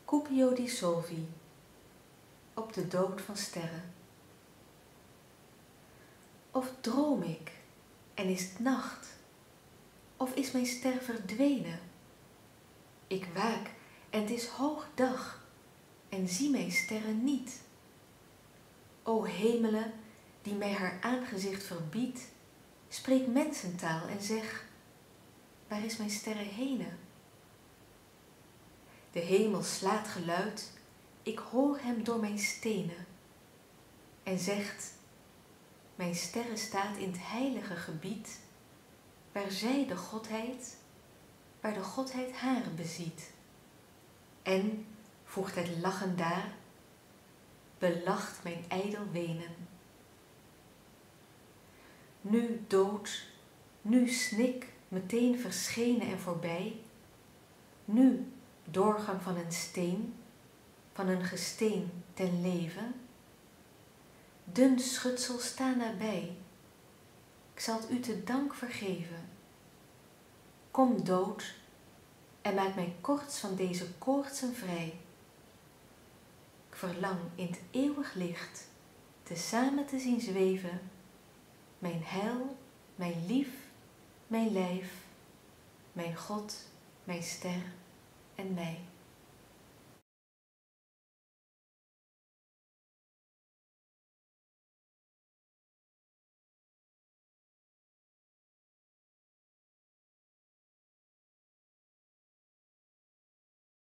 Cupio di Solvi, op de dood van sterren. Of droom ik en is het nacht, of is mijn ster verdwenen? Ik waak en het is hoog dag en zie mijn sterren niet. O hemelen, die mij haar aangezicht verbiedt, spreek mensentaal en zeg, waar is mijn sterren henen? De hemel slaat geluid, ik hoor hem door mijn stenen en zegt, mijn sterren staat in het heilige gebied, waar zij de Godheid, waar de Godheid haar beziet. En, voegt het lachend daar, belacht mijn ijdel wenen. Nu dood, nu snik, meteen verschenen en voorbij, nu doorgang van een steen, van een gesteen ten leven. Dun schutsel, sta nabij, ik zal het u te dank vergeven. Kom dood en maak mij korts van deze koortsen vrij. Ik verlang in het eeuwig licht tezamen te zien zweven, mijn heil, mijn lief, mijn lijf, mijn God, mijn ster en mij.